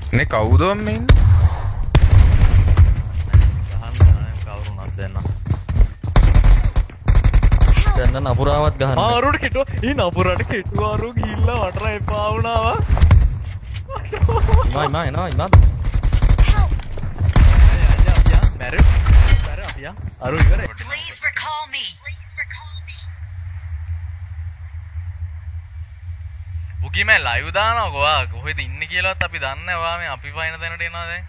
නේ කවුද මේ ඉන්නේ? කවුරුණක් දෙන්න. දැන් නපුරාවත් ගහන්න. ආරුට කෙටුවා. ඊ නපුරට කෙටුවා ආරු ගිහිල්ලා වටර එපා වුණාවා. ඉමා එනවා ඉමා. යා මැරෙ. මැරෙ අපියා. ආරු ඉවරයි. Please recall me. Boogeyman live දානවා කොහා කොහෙද ඉන්නේ කියලාවත් අපි දන්නේ නැහැ. ඔයා මේ අපි පයින් දැනට එනවා දැන්.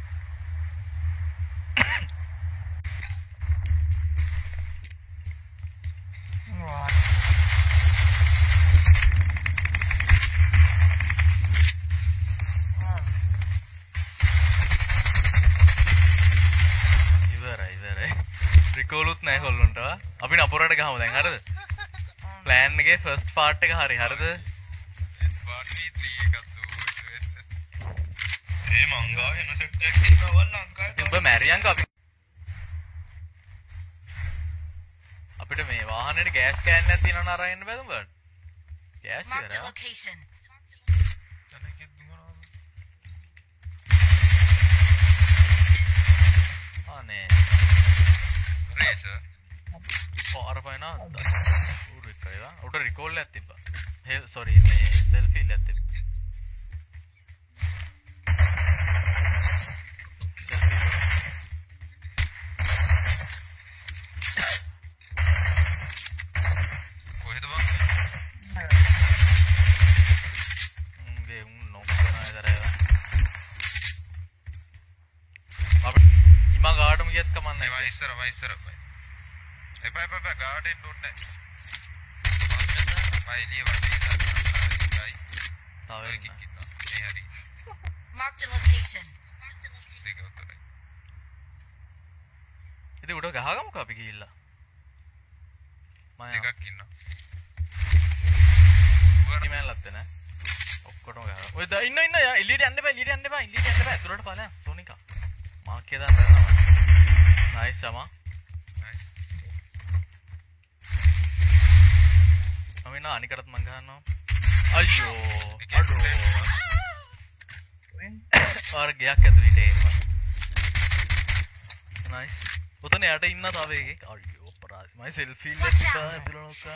Recallුත් නැහැ කොල්ලොන්ට. අපි නපුරට ගහමු දැන් හරිද? plan එකේ first part එක හරි හරිද? part 3 එකක් දුවුවා. ඒ මංගා වෙන set එකක් ඉන්නවල් අංකා. උඹ මැරියන්ක අපිට මේ වාහනේට gas can එකක් තියෙනවන අරන් එන්න බෑද උඹට? gas Marked a location. අනේ රේසර් පාර පයින් ආවද? ඌරු එක්කේවා. උඩ recall එකක් තිබ්බා. sorry මේ selfie එකක් තිබ්බා. කොහෙද බං? ගේ උන් නොකනා ඉතරේවා. අපි ඉමා ගාඩම ගියත් කමන්නේ නැහැ. ඉස්සර එපා ගාඩෙන් දුන්නේ. මයිලිය වටේ ඉස්සරයි. තව එකක් ඉන්නවා. මේ හරි. Marked a location. දෙක උතරයි. ඉතින් උඩ ගහගමුකෝ අපි ගිහිල්ලා. දෙකක් ඉන්නවා. Boogeyman ලත්තේ නෑ. ඔක්කොටම ගහනවා. ඔය ඉන්න යා එළියට යන්න එපා ඇතුළට ඵලයන් සෝනිකා. මාක් එක දාන්න තමයි. නයිස් සමා. නයිස්. මම අනිකටත් මං ගහනවා. අයියෝ. ආර ගයක් ඇතුළට එන්න. නයිස්. උතන යට ඉන්න තව එකෙක්. අයියෝ අපරාධයි. මම සෙල්ෆී එකක් ඇතුළට නොකා.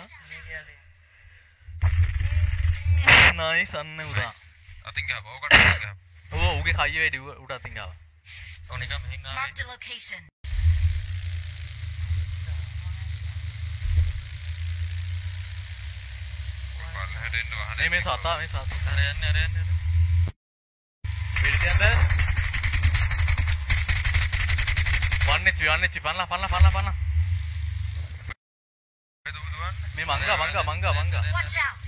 නයිස් අන්න උදා. අතින් ගහපුවා. ඕකට ගහපුවා. ඔව් ඌගේ කයිය වැඩි උට අතින් ගාවා. සෝනිකා මෙහෙන් ආවේ. Marked a location. මේ සතා අර යන්නේ පිළිගන්න 1 පන්න මේ මංගා Watch out.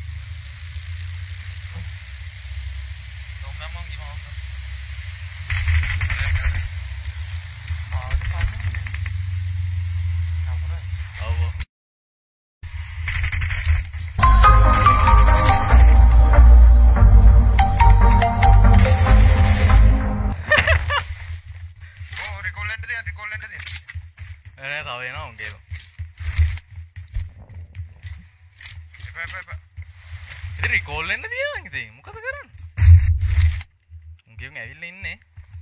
recall එන්න තියනවා ඉතින් මොකද කරන්නේ? උන්ගෙන් ඇවිල්ලා ඉන්නේ.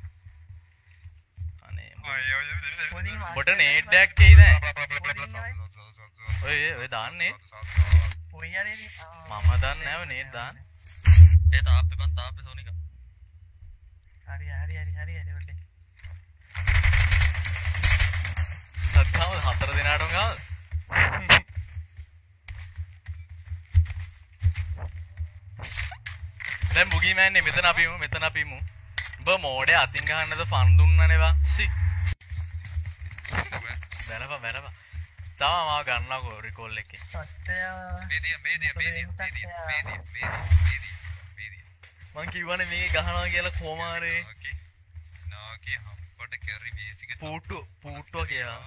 අනේ මොඩ නේට් ඩැක් කේද? ඔය දාන්නේ. ඔය යන්නේ මම දන්නේ නැව නේට් දාන්න. ඒ තාප්පේ සෝනිකා. හරි ඔල්ලේ. සත්තාව 4 දිනාටම ගාව. දැන් Boogeyman නේ මෙතන අපි ඉමු. උඹ මෝඩේ අතින් ගහන්නද ෆන් දුන්නනේ වා. සි. බැලපන්. තව මාව ගන්නකෝ recall එකේ. මේදිය. මං කිව්වනේ මේක ගහනවා කියලා කොමාරේ. නාකේ හම්බට කැරි බේසික පූට්ටුව කියලා.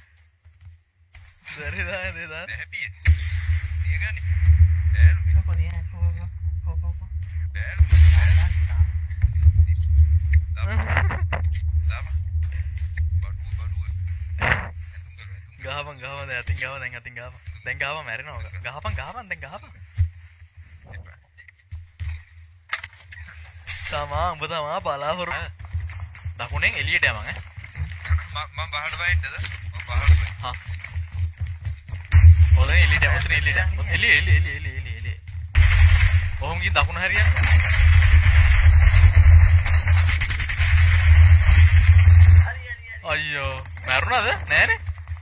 Happy. Dia kan ni. ගහපන් දැන් අතින් ගහපන් දැන් ගහපන් මැරෙනවා ගහපන් දැන් ගහපන් තමා උඹ තමා බලාපොර දකුණෙන් එළියට යමන් ඈ මම බහට වයින්ද මම බහට හා ඔතන එළියට ඔහොම ගිහින් දකුණ හරියන්න අයියෝ මැරුණාද නෑනේ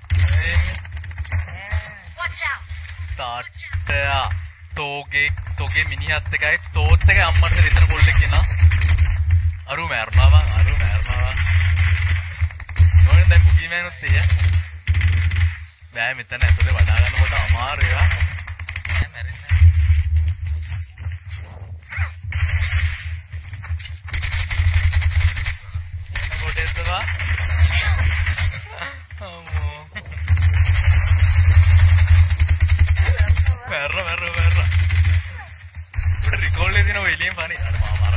Watch out. තාට්ටයා තෝගේ මිනිහත් එකයි තෝත් එකයි අම්මට දෙතර කොල්ලෙක් ඉන්නවා අරු මැරුණා ඕනේ දැන් බුගීමෑන් උත් තිය බෑ මෙතන ඇතුලේ වඩා ගන්නකොට අමාරුයි නෑ මැරෙන්නේ කොටෙද්දවා අම්මෝ මැර උඩ රිකෝල් එකේ දින ඔය එළියෙන් පණි අර